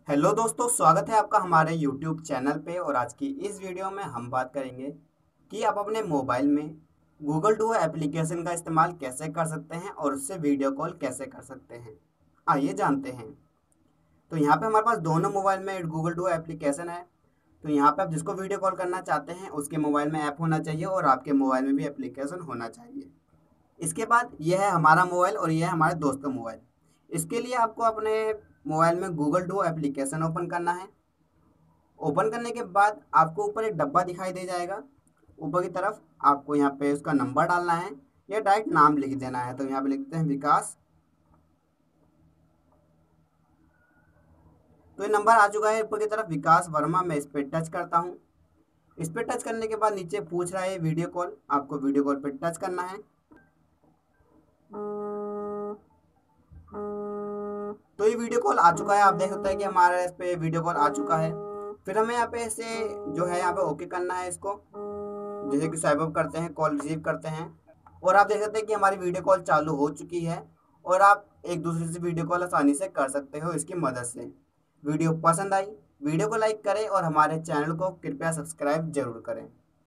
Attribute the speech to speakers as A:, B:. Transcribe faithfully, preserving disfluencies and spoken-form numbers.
A: Hello दोस्तों, स्वागत है आपका हमारे यूट्यूब चैनल पे। और आज की इस वीडियो में हम बात करेंगे कि आप अपने मोबाइल में गूगल डुओ एप्लीकेशन का इस्तेमाल कैसे कर सकते हैं और उससे वीडियो कॉल कैसे कर सकते हैं। आइए जानते हैं। तो यहाँ पे हमारे पास दोनों मोबाइल में गूगल डुओ एप्लीकेशन है। तो यहाँ पे आप जिसको वीडियो कॉल करना चाहते हैं उसके मोबाइल में ऐप होना चाहिए और आपके मोबाइल में भी एप्लीकेशन होना चाहिए। इसके बाद यह है हमारा मोबाइल और यह है हमारे दोस्त का मोबाइल। इसके लिए आपको अपने मोबाइल में गूगल डुओ एप्लीकेशन ओपन करना है। ओपन करने के बाद आपको ऊपर एक डब्बा दिखाई दे जाएगा। ऊपर की तरफ आपको यहाँ पे उसका नंबर डालना है या डायरेक्ट नाम लिख देना है। तो यहाँ पे लिखते हैं विकास। तो ये नंबर आ चुका है ऊपर की तरफ, विकास वर्मा। मैं इस पर टच करता हूँ। इस पर टच करने के बाद नीचे पूछ रहा है वीडियो कॉल, आपको वीडियो कॉल पर टच करना है। तो ये वीडियो कॉल आ चुका है। आप देख सकते हैं कि हमारे इस पे वीडियो कॉल आ चुका है। फिर हमें यहाँ पे इसे जो है यहाँ पे ओके करना है इसको, जैसे कि स्वाइप अप करते हैं, कॉल रिसीव करते हैं। और आप देख सकते हैं कि हमारी वीडियो कॉल चालू हो चुकी है और आप एक दूसरे से वीडियो कॉल आसानी से कर सकते हो इसकी मदद से। वीडियो पसंद आई, वीडियो को लाइक करें और हमारे चैनल को कृपया सब्सक्राइब जरूर करें।